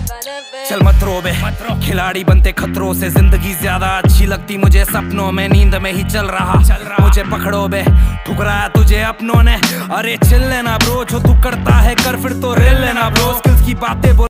चल मत रो बे, खिलाड़ी बनते खतरों से, जिंदगी ज्यादा अच्छी लगती मुझे सपनों में, नींद में ही चल रहा मुझे पकड़ो बे, ठुकराया तुझे अपनों ने। अरे चिल लेना ब्रो, जो तू करता है कर फिर तो रिल लेना ब्रो, स्किल्स की बातें बोल